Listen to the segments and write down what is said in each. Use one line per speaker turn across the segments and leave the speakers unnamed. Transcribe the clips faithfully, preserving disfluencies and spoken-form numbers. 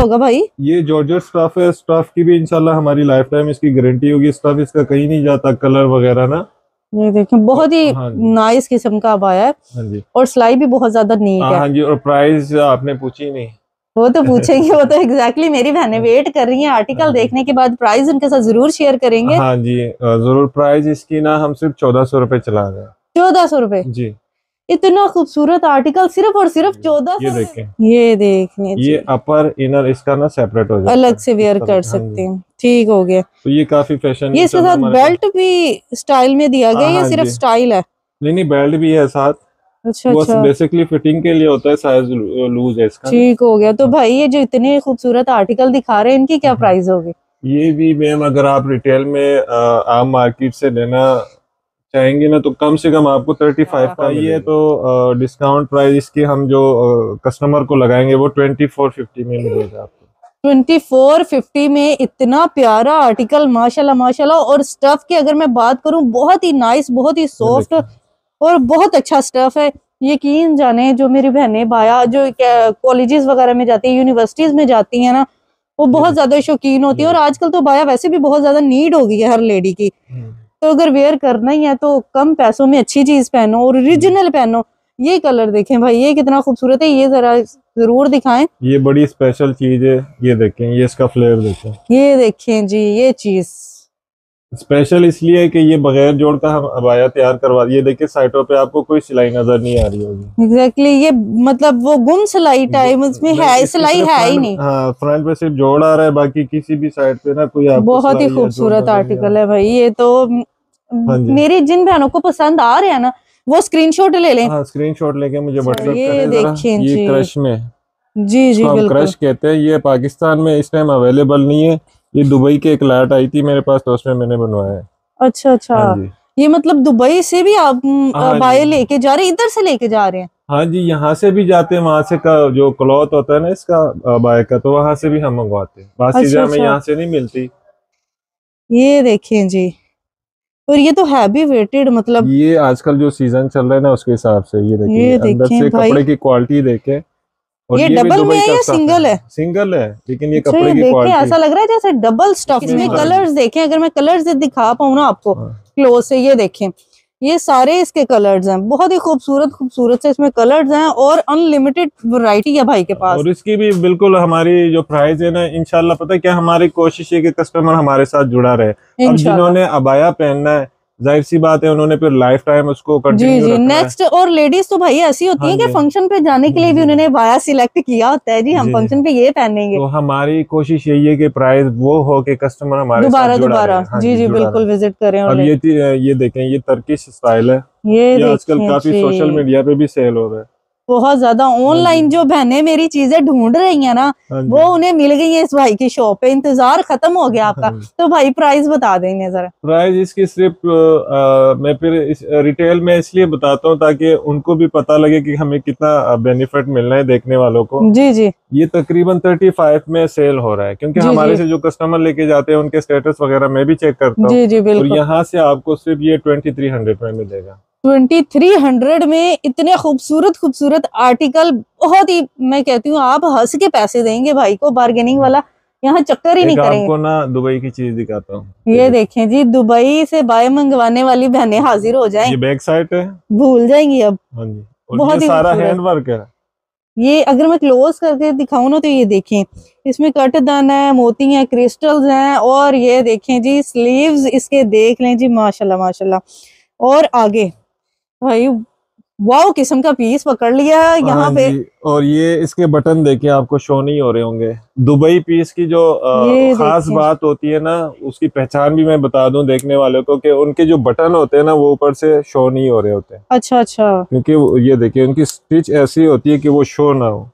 होगा भाई?
ये जॉर्जेट स्टफ है, स्टफ की भी इंशाल्लाह हमारी लाइफ टाइम इसकी गारंटी होगी। स्टफ इसका कहीं नहीं जाता, कलर वगैरह ना।
ये देखें बहुत ही
हाँ जी,
नाइस किस्म का अबाया है।
हाँ जी,
और सिलाई भी बहुत ज्यादा नीट है।
हाँ जी। और प्राइस आपने पूछी नहीं।
वो तो पूछेंगे, वो तो एग्जैक्टली मेरी बहनें वेट कर रही हैं आर्टिकल देखने के बाद, प्राइस उनके साथ जरूर शेयर करेंगे।
हाँ जी, जरूर। प्राइस इसकी ना हम सिर्फ चौदह सौ रुपए चला रहे हैं।
चौदह सौ रुपए?
जी।
इतना खूबसूरत आर्टिकल सिर्फ और सिर्फ चौदह
ये
सौ
देखें,
ये देखने
ये अपर इनर इसका ना सेपरेट हो जाता है,
अलग से वेयर कर
हाँ
सकते
जी।
हैं। ठीक हो गया।
तो ये काफी फैशन
ये इसके साथ बेल्ट भी स्टाइल में दिया गया,
हाँ
ये सिर्फ
जी।
स्टाइल है?
नहीं नहीं, बेल्ट भी है साथ।
अच्छा
वो
अच्छा,
बेसिकली फिटिंग के लिए होता है, साइज लूज है इसका।
ठीक हो गया। तो
हाँ।
भाई ये जो इतने खूबसूरत आर्टिकल दिखा रहे हैं, इनकी क्या
हाँ।
प्राइस होगी?
ये भी मैम अगर आप रिटेल में आ, आम मार्केट से लेना चाहेंगे ना, तो कम से कम आपको थर्टी फाइव का ही है। तो डिस्काउंट प्राइस इसकी हम जो कस्टमर को लगाएंगे वो ट्वेंटी फोर फिफ्टी में मिलेगा आपको।
ट्वेंटी फोर फिफ्टी में इतना प्यारा आर्टिकल, माशाल्लाह माशाल्लाह। और स्टफ की अगर मैं बात करूं, बहुत ही नाइस, बहुत ही सॉफ्ट और बहुत अच्छा स्टफ है। यकीन जाने जो मेरी बहनें बाया जो कॉलेजेस वगैरह में जाती है, यूनिवर्सिटीज में जाती हैं ना, वो बहुत ज्यादा शौकीन होती है। और आजकल तो बाया वैसे भी बहुत ज्यादा नीड हो गई है हर लेडी की। तो अगर वेयर करना ही है तो कम पैसों में अच्छी चीज पहनो और ओरिजिनल पहनो। ये कलर देखें भाई, ये कितना खूबसूरत है, ये जरा जरूर दिखाएं।
ये बड़ी स्पेशल चीज है, ये देखें, ये इसका फ्लेवर देखें।
ये देखें जी, ये चीज
स्पेशल इसलिए है कि ये बगैर जोड़ का हम अबाया तैयार करवा। ये देखिए साइटों पे आपको कोई सिलाई नजर नहीं आ रही होगी।
एग्जैक्टली exactly, ये मतलब वो गुम सिलाई टाइप उसमें है, सिलाई है ही नहीं।
हाँ, फ्रंट पे सिर्फ जोड़ आ रहा है, बाकी किसी भी साइड पे ना कोई आपको
बहुत ही खूबसूरत आर्टिकल है भाई ये तो। मेरी जिन बहनों को पसंद आ रहे हैं ना, वो स्क्रीनशॉट ले लें।
हाँ, स्क्रीनशॉट लेके मुझे व्हाट्सएप करें।
ये देखें जी,
ये क्रश में,
जी जी बिल्कुल
क्रश कहते हैं। ये पाकिस्तान में इस टाइम अवेलेबल नहीं है। ये दुबई के एक लाट आई थी मेरे पास, तो उसमें मैंने बनवाया है।
अच्छा अच्छा,
हाँ
ये मतलब दुबई से भी आप बाय लेके जा रहे हैं, इधर से लेके जा रहे हैं?
हाँ जी, यहाँ से भी जाते हैं। वहां से का जो क्लॉथ होता है ना इसका बाय का, तो वहां से भी हम मंगवाते हैं। बात चीजें हमें यहाँ से नहीं मिलती।
ये देखें जी, और ये तो हैवी वेटेड, मतलब
ये आजकल जो सीजन चल रहा है ना उसके हिसाब से। ये देखिए,
ये
अंदर से कपड़े की क्वालिटी देखें। और
ये,
ये
डबल में है या सिंगल है?
सिंगल है, लेकिन ये
अच्छा,
कपड़े की
क्वालिटी ऐसा लग रहा है जैसे डबल स्टफ। इसमें कलर्स देखें, अगर मैं कलर्स दिखा पाऊँ ना आपको क्लोज से, ये देखें, ये सारे इसके कलर्स हैं, बहुत ही खूबसूरत खूबसूरत से इसमें कलर्स हैं और अनलिमिटेड वैरायटी है भाई के पास।
और इसकी भी बिल्कुल हमारी जो प्राइस है ना, इंशाल्लाह पता है क्या, हमारी कोशिश है कि कस्टमर हमारे साथ जुड़ा रहे। अब जिन्होंने अबाया पहनना है, जाहिर सी बात है उन्होंने फिर लाइफ टाइम उसको कंटिन्यू
जी जी नेक्स्ट। और लेडीज तो भाई ऐसी होती है कि फंक्शन पे जाने के लिए भी उन्होंने बाया सिलेक्ट किया होता है, जी हम फंक्शन पे ये पहनेंगे।
तो हमारी कोशिश यही है कि प्राइस वो हो कि कस्टमर हमारे
दोबारा दोबारा जी जी बिल्कुल विजिट करें।
अब ये ये देखें, ये टर्किश स्टाइल है।
ये,
ये आजकल काफी सोशल मीडिया पे भी सेल हो रहा है
बहुत ज्यादा। ऑनलाइन जो बहनें मेरी चीजें ढूंढ रही हैं ना, वो उन्हें मिल गई है इस भाई की शॉप पे। इंतजार खत्म हो गया आपका। तो भाई प्राइस बता देंगे जरा।
प्राइस इसकी सिर्फ आ, मैं फिर इस रिटेल में इसलिए बताता हूँ ताकि उनको भी पता लगे कि हमें कितना बेनिफिट मिलना है देखने वालों को।
जी जी,
ये तकरीबन थर्टी फाइव में सेल हो रहा है, क्योंकि हमारे से जो कस्टमर लेके जाते हैं उनके स्टेटस वगैरह मैं भी चेक करता हूँ। और यहाँ से आपको सिर्फ ये ट्वेंटी थ्री हंड्रेड में मिलेगा।
ट्वेंटी थ्री हंड्रेड में इतने खूबसूरत खूबसूरत आर्टिकल, बहुत ही, मैं कहती हूँ आप हंस के पैसे देंगे भाई को, बार्गेनिंग वाला यहाँ चक्कर ही नहीं करेंगे।
आपको ना दुबई की चीज दिखाता हूँ,
ये देखें जी, दुबई से बाय मंगवाने वाली बहनें हाजिर हो जाएं।
ये बैक साइड है,
भूल जाएंगी अब।
हाँ जी, और बहुत ये सारा हैंड वर्क है।
ये अगर मैं क्लोज करके दिखाऊं ना, तो ये देखें, इसमें कट दान है, मोती है, क्रिस्टल्स हैं। और ये देखें जी, स्लीव्स इसके देख लें जी, माशाल्लाह माशाल्लाह। और आगे भाई वाव किस्म का पीस पकड़ लिया यहाँ पे।
और ये इसके बटन देखिए, आपको शो नहीं हो रहे होंगे। दुबई पीस की जो आ, खास बात होती है ना, उसकी पहचान भी मैं बता दूं देखने वालों को कि उनके जो बटन होते हैं ना, वो ऊपर से शो नहीं हो रहे होते।
अच्छा अच्छा,
क्योंकि ये देखिए उनकी स्टिच ऐसी होती है कि वो शो ना हो।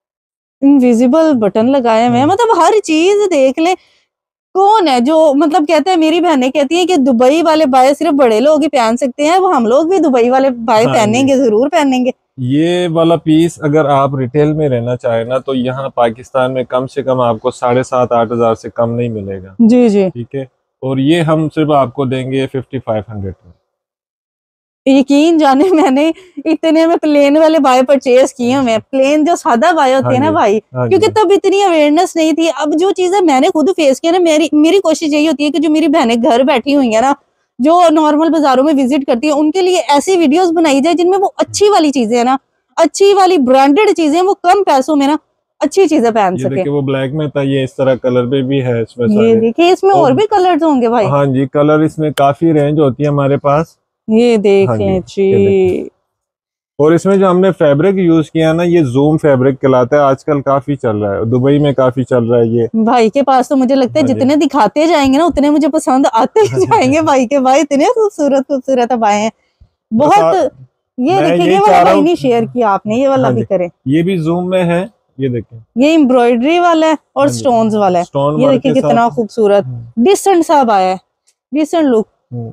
इनविजिबल बटन लगाए हुए हैं, मतलब हर चीज देख ले। कौन है जो मतलब कहते हैं, मेरी बहनें कहती हैं कि दुबई वाले बाय सिर्फ बड़े लोग ही पहन सकते हैं, वो हम लोग भी दुबई वाले बाय हाँ पहनेंगे, जरूर पहनेंगे।
ये वाला पीस अगर आप रिटेल में रहना चाहे ना, तो यहाँ पाकिस्तान में कम से कम आपको साढ़े सात आठ हजार से कम नहीं मिलेगा।
जी जी,
ठीक है। और ये हम सिर्फ आपको देंगे फिफ्टी फाइव हंड्रेड में।
यकीन जाने मैंने इतने में प्लेन वाले बाय परचेज किए हुए, प्लेन जो सादा बाय होते हैं ना भाई, क्योंकि तब इतनी अवेयरनेस नहीं थी। अब जो चीजें मैंने खुद फेस किया ना, मेरी मेरी कोशिश यही होती है कि जो मेरी बहनें घर बैठी हुई है ना, जो नॉर्मल बाजारों में विजिट करती है, उनके लिए ऐसी वीडियोस बनाई जाए जिनमें वो अच्छी वाली चीजें है ना, अच्छी वाली ब्रांडेड चीजें, वो कम पैसों में ना अच्छी चीजें पहन
ये
सके।
देखिए वो ब्लैक में था, ये इस तरह कलर में भी है इसमें सारे।
ये देखिए इसमें और भी कलर्स होंगे भाई।
हाँ जी, कलर इसमें काफी रेंज होती है हमारे पास।
ये देख
हाँ
लें
जी,
जी।
और इसमें जो हमने फैब्रिक यूज किया ना, ये जूम फैब्रिक कहलाता है, आजकल काफी चल रहा है, दुबई में काफी चल रहा है ये।
भाई के पास तो मुझे लगता है
हाँ
जितने दिखाते जाएंगे ना उतने मुझे पसंद आते जाएंगे। भाई के भाई इतने खूबसूरत खूबसूरत अब आए हैं बहुत। ये देखिए ये वाला भाई नहीं शेयर किया आपने, ये वाला भी करें।
ये भी जूम में है, ये देखिए
ये एम्ब्रॉयडरी वाला है और स्टोन्स वाला है।
स्टोन
ये देखिए कितना खूबसूरत डिसेंट सा आया है, डिसेंट लुक,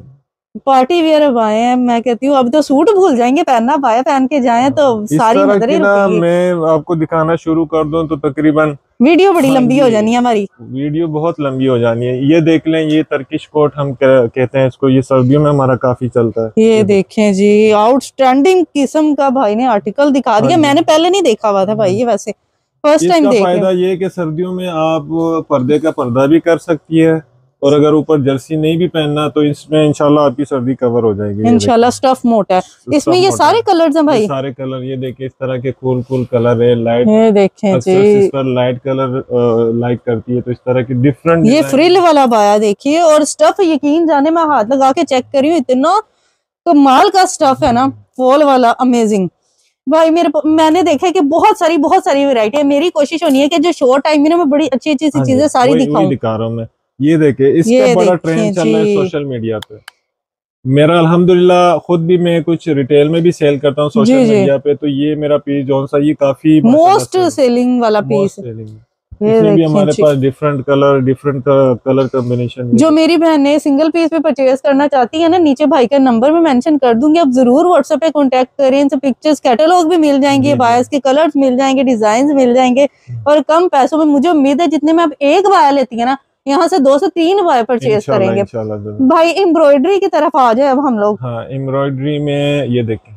पार्टी वेयर अब आए हैं। मैं कहती हूँ अब तो सूट भूल जाएंगे पहनना, पाया पहन के जाए तो सारी नजरें रुकेंगी।
मैं आपको दिखाना शुरू कर दूं तो तकरीबन
वीडियो बड़ी लंबी हो जानी है हमारी,
वीडियो बहुत लंबी हो जानी है। ये देख लें, ये टर्किश कोट हम कहते हैं इसको, ये सर्दियों में हमारा काफी चलता है।
ये देखें जी, आउटस्टैंडिंग किस्म का भाई ने आर्टिकल दिखा दिया। मैंने पहले नहीं देखा हुआ था भाई ये, वैसे फर्स्ट टाइम देख रही हूं।
फायदा ये कि सर्दियों में आप पर्दे का पर्दा भी कर सकती है, और अगर ऊपर जर्सी नहीं भी पहनना तो इसमें इंशाल्लाह आपकी सर्दी कवर हो जाएगी।
इंशाल्लाह स्टफ मोटा है इसमें। ये सारे कलर्स हैं भाई,
सारे कलर। ये देखिए इस तरह के कूल कूल कलर है, लाइट।
ये देखें जी,
इस पर लाइट कलर लाइक करती है, तो इस तरह की डिफरेंट।
ये फ्रिल वाला बाया देखिए, और स्टफ यकीन जाने मैं हाथ लगा के चेक करी हूँ, इतना कमाल का स्टफ है ना, फॉल वाला अमेजिंग भाई। मेरे मैंने देखा है कि बहुत सारी बहुत सारी वैरायटी है। मेरी कोशिश होनी है कि जो शॉर्ट टाइम में ना मैं बड़ी अच्छी अच्छी सी चीजें सारी दिखाऊं।
दिखा रहा हूँ मैं। ये देखे इसका बड़ा ट्रेंड चल रहा है सोशल मीडिया पे। मेरा अल्हम्दुलिल्लाह खुद भी मैं कुछ रिटेल में भी सेल करता हूँ सोशल मीडिया पे, तो ये मेरा पीस जो सा ये काफी
मोस्ट सेलिंग वाला पीस है।
इसमें भी हमारे पास different colour, different colour combination.
जो मेरी बहनें सिंगल पीस पे परचेज करना चाहती है ना, नीचे भाई का नंबर में मेंशन कर दूंगी, आप जरूर व्हाट्सएप पे कांटेक्ट करें। इनसे पिक्चर्स कैटलॉग भी मिल जाएंगे, बायर्स के कलर्स मिल जाएंगे, डिजाइन मिल जाएंगे, और कम पैसों में। मुझे उम्मीद है जितने में आप एक बाया लेती है ना, यहाँ से दो से तीन बाय परचेज करेंगे। भाई एम्ब्रॉयडरी की तरफ आ जाए अब हम लोग।
हाँ, एम्ब्रॉयडरी में ये देखें,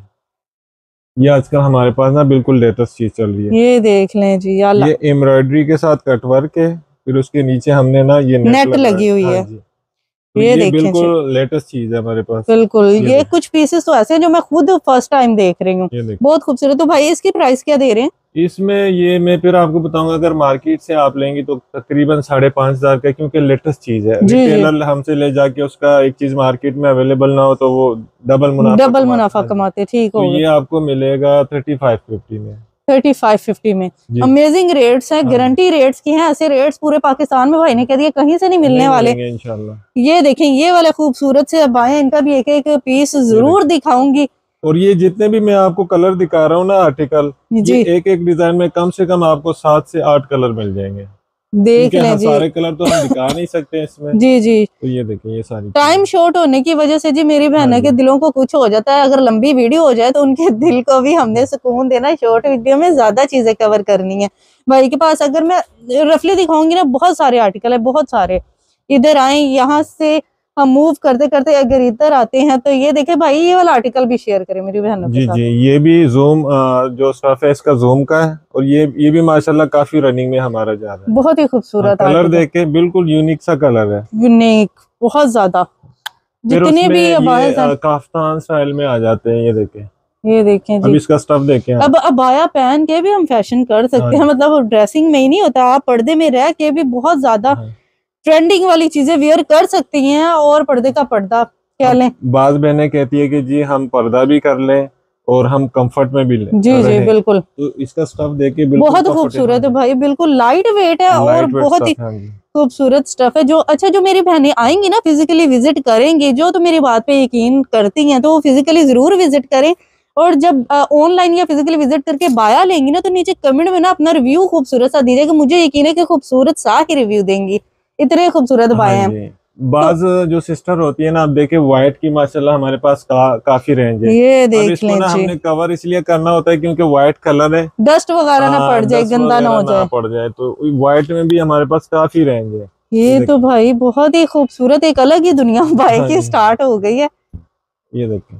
ये आजकल हमारे पास ना बिल्कुल लेटेस्ट चीज चल रही है।
ये देख लें जी,
ये एम्ब्रॉयडरी के साथ कटवर्क है, फिर उसके नीचे हमने ना ये नेट,
नेट लगी हुई है।
तो ये, ये बिल्कुल लेटेस्ट चीज है हमारे पास।
बिल्कुल ये, ये कुछ पीसेस तो ऐसे हैं जो मैं खुद फर्स्ट टाइम देख रही हूँ, बहुत खूबसूरत। तो भाई इसकी प्राइस क्या दे रहे हैं
इसमें? ये मैं फिर आपको बताऊंगा, अगर मार्केट से आप लेंगी तो तकरीबन साढ़े पांच हजार का, क्योंकि लेटेस्ट चीज है। रिटेलर हमसे ले जाके उसका एक चीज मार्केट में अवेलेबल ना हो तो वो डबल मुनाफा
डबल मुनाफा कमाते। ठीक हो,
ये आपको मिलेगा थर्टी फाइव फिफ्टी में।
थर्टी फाइव फिफ्टी में अमेजिंग रेट्स हैं, गारंटी रेट्स की हैं। ऐसे रेट्स पूरे पाकिस्तान में भाई ने कह दिया कहीं से नहीं मिलने वाले इंशाल्लाह। ये देखें ये वाले खूबसूरत से अब आए, इनका भी एक एक पीस जरूर दिखाऊंगी।
और ये जितने भी मैं आपको कलर दिखा रहा हूँ ना आर्टिकल, ये एक एक डिजाइन में कम से कम आपको सात से आठ कलर मिल जाएंगे। देख लें जी, सारे कलर तो हम दिखा नहीं सकते इसमें। जी जी, तो ये देखें ये सारी
टाइम शॉर्ट होने की वजह से जी मेरी बहनों के दिलों को कुछ हो जाता है। अगर लंबी वीडियो हो जाए तो उनके दिल को भी हमने सुकून देना, शॉर्ट वीडियो में ज्यादा चीजें कवर करनी है। भाई के पास अगर मैं रफली दिखाऊंगी ना, बहुत सारे आर्टिकल है, बहुत सारे। इधर आए, यहाँ से हम मूव करते करते अगर इधर आते हैं तो ये देखे भाई, ये वाला आर्टिकल भी शेयर करें मेरी बहनों के साथ।
जी जी, ये भी जूम जो स्टफ है इसका जूम का है, और ये ये भी माशाल्लाह काफी रनिंग में हमारा जा रहा है।
बहुत ही खूबसूरत
कलर देखे, बिल्कुल यूनिक सा कलर है,
यूनिक बहुत ज्यादा। जितने भी
ये काफ्तान स्टाइल में आ जाते हैं। ये देखें,
ये देखें जी,
अब इसका स्टफ देखें।
अब अबाया पहन के भी हम फैशन कर सकते हैं, मतलब ड्रेसिंग में ही नहीं होता, आप पर्दे में रह के भी बहुत ज्यादा ट्रेंडिंग वाली चीजें वेयर कर सकती हैं। और पर्दे का पर्दा क्या लें,
बाज बहनें कहती है कि जी हम पर्दा भी कर लें और हम कंफर्ट में भी लें।
जी जी बिल्कुल,
तो इसका स्टफ देके
बहुत खूबसूरत है भाई, बिल्कुल लाइट वेट है और बहुत ही खूबसूरत स्टफ है। जो अच्छा जो मेरी बहनें आएंगी ना, फिजिकली विजिट करेंगी, जो तो मेरी बात पे यकीन करती हैं तो वो फिजिकली जरूर विजिट करें। और जब ऑनलाइन या फिजिकली विजिट करके बाया लेंगी ना, तो नीचे कमेंट में ना अपना रिव्यू खूबसूरत सा दीजिएगा। मुझे यकीन है कि खूबसूरत सा ही रिव्यू देंगी, इतने खूबसूरत बाया हैं।
बाज तो, जो सिस्टर होती है ना, आप देखे व्हाइट की माशाल्लाह हमारे पास का, काफी रेंज है।
ये देख लें जी,
हमने कवर इसलिए करना होता है क्योंकि व्हाइट कलर है,
डस्ट वगैरह ना पड़ जाए, गंदा ना हो जाए,
पड़ जाए तो व्हाइट में भी हमारे पास काफी रेंज है।
ये तो भाई बहुत ही खूबसूरत, एक अलग ही दुनिया बाय की स्टार्ट हो गई है।
ये देखिए,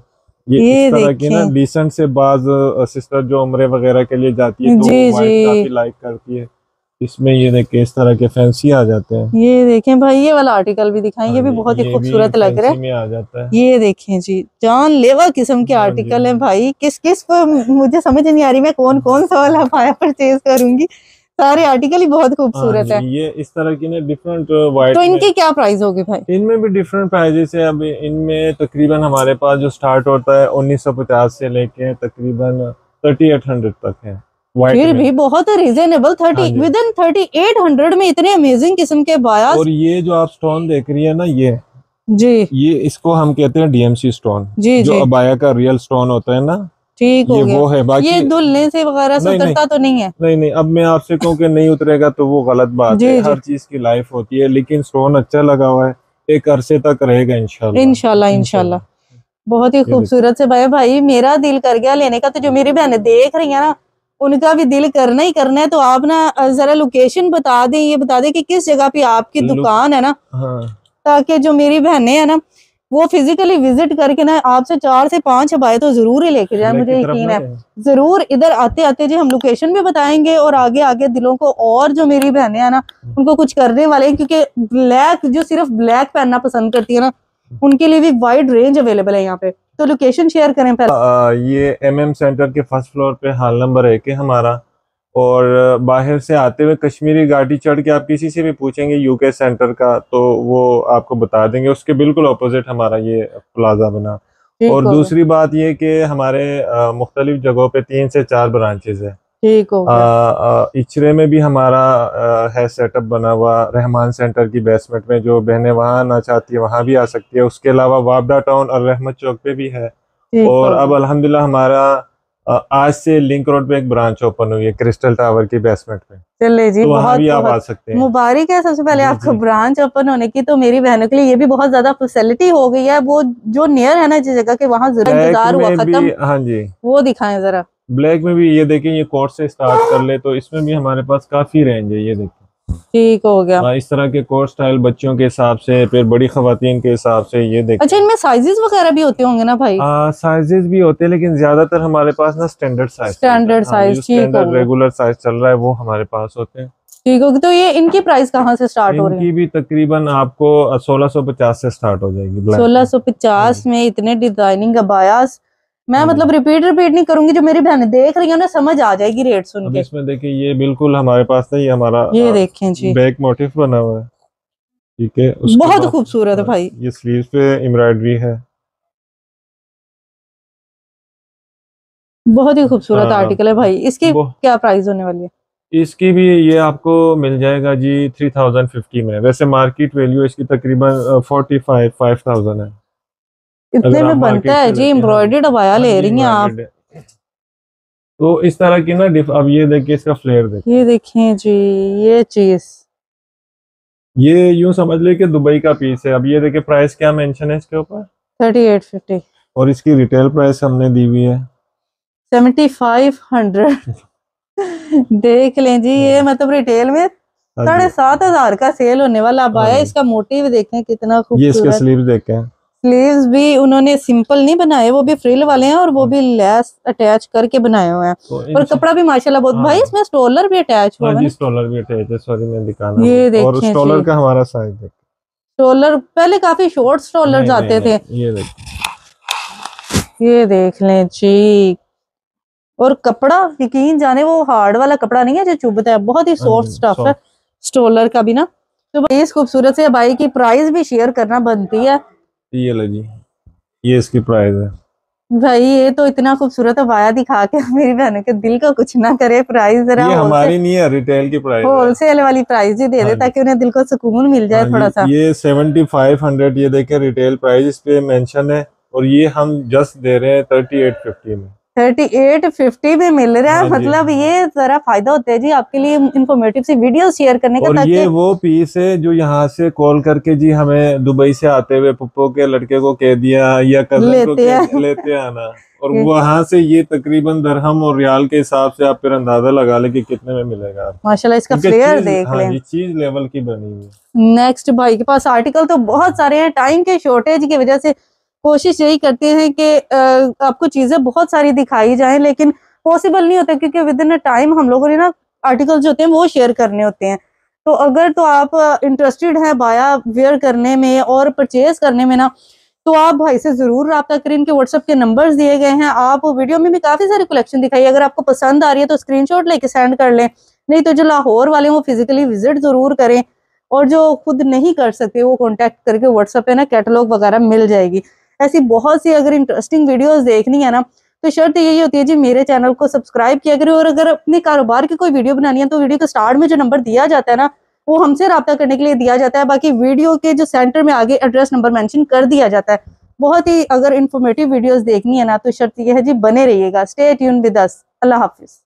ये,
ये
इस तरह की ना
देखें।
डिसेंट से बाज सिस्टर जो उम्रे वगैरह के लिए जाती है तो
जी
वाइट
जी,
काफी लाइक करती है। इसमें ये देखें इस तरह के फैंसी आ जाते हैं।
ये देखें भाई, ये वाला आर्टिकल भी दिखाएं,
हाँ
ये भी
जी,
बहुत ही
ये भी
खूबसूरत लग रहा
फैंसी
है।
में आ जाता है।
ये देखें जी, जानलेवा किस्म के
हाँ जी,
आर्टिकल है भाई। किस किस को मुझे समझ नहीं आ रही, मैं कौन कौन सा वाला पाया परचेज करूंगी। सारे आर्टिकल ही बहुत
हाँ
खूबसूरत
जी,
है।
ये इस तरह की ना डिफरेंट वाइट
तो
में,
इनकी क्या प्राइस होगी भाई?
इनमें भी डिफरेंट प्राइजेस है। अब इनमें तकरीबन हमारे पास जो स्टार्ट होता है उन्नीस सौ पचास से लेके तकरीबन थर्टी एट हंड्रेड तक है व्हाइट
फिर
में।
भी बहुत रीजनेबल, थर्टी
हाँ जी,
within thirty eight hundred में इतने अमेजिंग किस्म के बायास।
और ये जो आप स्टोन देख रही है ना, ये
जी
ये इसको हम कहते हैं डीएमसी स्टोन,
जी
जो
जी,
अबाया का रियल स्टोन होता है ना,
ठीक
ये
हो गया।
वो है।
ये
बाकी
धुलने से वगैरह से
नहीं नहीं
उतरता तो नहीं है?
नहीं नहीं, अब मैं आपसे कहूँ कि नहीं उतरेगा तो वो गलत बात है।
जी जी,
हर चीज की लाइफ होती है, लेकिन स्टोन अच्छा लगा हुआ है, एक अरसे तक रहेगा इंशाल्लाह।
इंशाल्लाह इंशाल्लाह।
इंशाल्लाह।
बहुत ही
ये देखिए,
खूबसूरत से भाई भाई मेरा दिल कर गया लेने का। तो जो मेरी बहनें देख रही है ना, उनका भी दिल करना ही करना है। तो आप ना अ, जरा लोकेशन बता दें, ये बता दें कि किस जगह पे आपकी
लुक,
दुकान है ना,
हाँ
ताकि जो मेरी बहनें हैं ना वो फिजिकली विजिट करके ना आपसे चार से पांच हवाएं तो जरूर ही लेके जाए।
ब्लैक की
मुझे
तरफ
यकीन
ना
है
जाए।
जरूर। इधर आते आते जी हम लोकेशन भी बताएंगे और आगे आगे दिलों को, और जो मेरी बहनें हैं ना उनको कुछ करने वाले हैं, क्योंकि ब्लैक जो सिर्फ ब्लैक पहनना पसंद करती है ना, उनके लिए भी वाइड रेंज अवेलेबल है यहाँ पे। तो लोकेशन शेयर करें पहले।
आ, ये एमएम सेंटर के फर्स्ट फ्लोर पे हाल नंबर एक है हमारा। और बाहर से आते हुए कश्मीरी घाटी चढ़ के आप किसी से भी पूछेंगे यूके सेंटर का तो वो आपको बता देंगे, उसके बिल्कुल अपोजिट हमारा ये प्लाजा बना।
ठीक
और
हो गया,
दूसरी बात ये कि हमारे आ, मुख्तलिफ जगहों पे तीन से चार ब्रांचेज है।
ठीक हो
आ,
गया।
आ, इचरे में भी हमारा आ, है सेटअप बना हुआ, रहमान सेंटर की बेसमेंट में। जो बहनें वहाँ आना चाहती है वहाँ भी आ सकती है। उसके अलावा वाबडा टाउन और रहमत चौक पे भी है।
ठीक
और
हो
अब
गया।
अल्हम्दुलिल्लाह हमारा आ, आज से लिंक रोड पे एक ब्रांच ओपन हुई है क्रिस्टल टावर की बेसमेंट में,
चले जी,
तो वहाँ
बहुत
भी आप आ
बहुत
सकते हैं।
मुबारक है सबसे पहले
जी
आपको
जी
ब्रांच ओपन होने की। तो मेरी बहनों के लिए ये भी बहुत ज्यादा फैसिलिटी हो गई है। वो जो नियर है ना जिस जगह के, वहां जरा
ब्लैक
इंतजार हुआ
में भी,
खत्म,
हाँ जी,
वो दिखाएं जरा।
ब्लैक में भी ये देखें, ये कोट से स्टार्ट कर ले तो इसमें भी हमारे पास काफी रेंज है। ये देखें,
ठीक हो गया।
हाँ, इस तरह के कोट स्टाइल बच्चों के हिसाब से, फिर बड़ी खवातीन के हिसाब से। ये
अच्छा,
देखें,
इनमें साइजेस वगैरह भी होते होंगे ना भाई?
साइजेस भी होते हैं, लेकिन ज्यादातर हमारे पास ना स्टैंडर्ड साइज चलता है।
स्टैंडर्ड
हाँ,
साइज,
जो
ठीक हो
स्टैंडर्ड
गया।
रेगुलर साइज चल रहा है वो हमारे पास होते हैं।
ठीक होगी। तो ये इनकी प्राइस कहाँ से स्टार्ट हो रही है?
इनकी भी तकरीबन आपको सोलह सौ पचास से स्टार्ट हो जाएगी ब्लैक
सोलह
में।
सौ
हाँ जी,
पचास में इतने डिजाइनिंग अबायास। मैं
हाँ जी।
मतलब रिपीट रिपीट नहीं करूंगी, जो मेरी बहनें देख रही है ना समझ आ जाएगी रेट सुन
अब
के।
इसमें देखिए, ये बिल्कुल हमारे पास ना, ये हमारा
ये देखें जी,
बैक मोटिफ बना हुआ है। ठीक है, उसके
बहुत
बाद
खूबसूरत है
हाँ,
भाई।
ये स्लीव्स पे एम्ब्रॉयडरी है।
बहुत ही खूबसूरत
हाँ,
आर्टिकल है भाई। इसकी
वो
क्या प्राइस होने वाली है?
इसकी भी ये आपको मिल जाएगा जी थ्री थाउजेंड फिफ्टी में। वैसे मार्केट वैल्यू इसकी तकरीबन फोर्टी फाइव फाइव थाउजेंड है,
इतने
अगर आप
में बनता
मार्केट
है
से
जी?
लेते हैं। हाँ जी,
एम्ब्रॉयडर्ड अबाया
हाँ
ले
जी,
रही हैं आप?
एम्ब्रॉयडर्ड है। तो इस तरह की ना डिफ अब ये देखिए, इसका फ्लेयर देखिए।
ये देखें जी, ये चीज
ये यूं समझ ले कि दुबई का पीस है। अब ये देखिए प्राइस क्या मेंशन है इसके ऊपर,
थर्टी एट फिफ्टी,
और इसकी रिटेल प्राइस हमने दी हुई है
सेवेंटी फाइव हंड्रेड। देख लें जी, ये मतलब रिटेल में
हाँ
साढ़े
जी।
सात हजार का सेल होने वाला
हाँ
अबाया।
जी,
इसका मोटिव देखें कितना
ये इसके
खूबसूरत।
स्लीव्स देखें।
स्लीव्स भी उन्होंने सिंपल नहीं बनाए, वो भी फ्रिल वाले हैं और वो भी लेस अटैच करके बनाए हुए हैं।
तो
और
इन
कपड़ा भी माशाल्लाह बहुत।
हाँ
भाई इसमें स्टोलर भी अटैच हुआ
हाँ
हुआ है
जी,
ना?
स्टॉलर भी अटैच है, सॉरी मैं दिखाना
ये
भूल। और
देखें जी,
स्टॉलर का हमारा साइज देखें।
स्टोलर पहले काफी शॉर्ट स्टोलर
नहीं नहीं
आते थे।
नहीं, ये देखें।
ये देख लें जी। और कपड़ा यकीन जाने वो हार्ड वाला कपड़ा नहीं है जो चुभता है, बहुत ही
हाँ
सॉफ्ट
जी,
स्टफ है
सॉफ्ट।
स्टोलर का भी ना। तो भाई इस खूबसूरत से बाई की प्राइस भी शेयर करना बनती है।
ये लो जी, ये इसकी प्राइस है।
भाई ये तो इतना खूबसूरत अबाया दिखा के मेरी बहनों के दिल को कुछ ना करे। प्राइस जरा
ये
होलसेल
हमारी नहीं है, रिटेल की प्राइस है।
होलसेल वाली प्राइस ही दे
हाँ
दे,
जी,
ताकि उन्हें दिल को सुकून मिल जाए
हाँ
थोड़ा
जी,
सा।
ये सेवेंटी फाइव हंड्रेड ये देखें रिटेल प्राइस इस पे मेंशन है, और ये हम जस्ट दे रहे हैं थर्टी एट फिफ्टी में।
थर्टी एट फिफ्टी में मिल रहा है।
हाँ जी,
मतलब ये जरा फायदा होता है जी आपके लिए इंफॉर्मेटिव सी वीडियो शेयर करने का,
और ये
ताकि
वो पीस है जो यहाँ से कॉल करके जी हमें दुबई से आते हुए पप्पो के लड़के को कह दिया या कजन को
लेते
कह
हैं।
लेते आना, और वहां से ये तकरीबन दरहम और रियाल के हिसाब से आप फिर अंदाजा लगा ले कि कितने में मिलेगा आपको।
माशाल्लाह इसका
क्योंकि
फ्लेयर
चीज,
देख
हाँ
लें।
जी, चीज लेवल की बनी हुई है।
नेक्स्ट भाई के पास आर्टिकल तो बहुत सारे हैं, टाइम के शॉर्टेज की वजह से कोशिश यही करते हैं कि आपको चीज़ें बहुत सारी दिखाई जाएं, लेकिन पॉसिबल नहीं होता क्योंकि विद इन अ टाइम हम लोगों ने ना आर्टिकल्स जो होते हैं वो शेयर करने होते हैं। तो अगर तो आप इंटरेस्टेड हैं बाया वेयर करने में और परचेज करने में ना, तो आप भाई से जरूर रब्ता करें। इनके व्हाट्सएप के नंबर्स दिए गए हैं। आप वीडियो में भी काफी सारी कलेक्शन दिखाई, अगर आपको पसंद आ रही है तो स्क्रीनशॉट लेके सेंड कर लें, नहीं तो जो लाहौर वाले वो फिजिकली विजिट जरूर करें, और जो खुद नहीं कर सकते वो कॉन्टेक्ट करके व्हाट्सएप पे ना कैटलॉग वगैरह मिल जाएगी। ऐसी बहुत सी अगर इंटरेस्टिंग वीडियोस देखनी है ना, तो शर्त यही होती है जी मेरे चैनल को सब्सक्राइब किया करें, और अगर अपने कारोबार की कोई वीडियो बनानी है तो वीडियो के स्टार्ट में जो नंबर दिया जाता है ना, वो हमसे रब्ता करने के लिए दिया जाता है। बाकी वीडियो के जो सेंटर में आगे एड्रेस नंबर मेंशन कर दिया जाता है। बहुत ही अगर इंफॉर्मेटिव वीडियोस देखनी है ना, तो शर्त यह है जी बने रहिएगा। Stay tune with us. अल्लाह हाफिज।